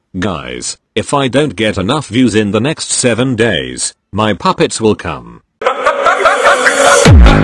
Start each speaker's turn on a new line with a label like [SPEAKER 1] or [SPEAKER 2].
[SPEAKER 1] Guys, if I don't get enough views in the next 7 days, my puppets will come.